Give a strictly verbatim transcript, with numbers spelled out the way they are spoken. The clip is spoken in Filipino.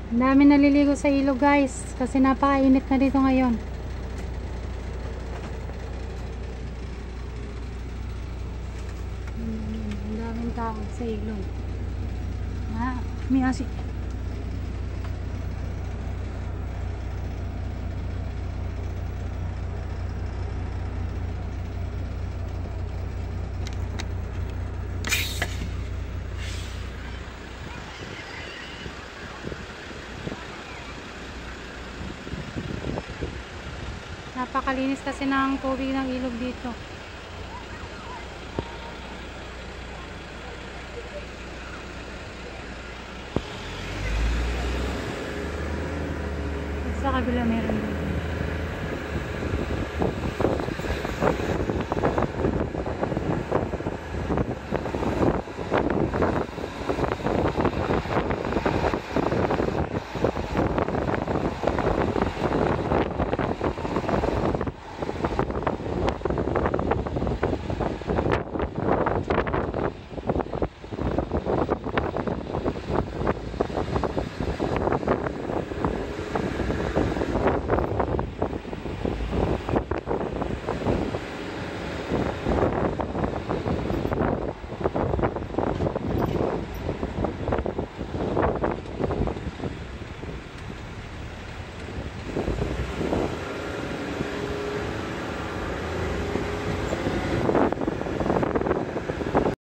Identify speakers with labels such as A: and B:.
A: Ang dami naliligo sa ilog guys kasi napakainit na dito ngayon. Ang daming tao sa ilog. Ah, may asi. Napakalinis kasi ng tubig ng ilog dito. Sa kabila meron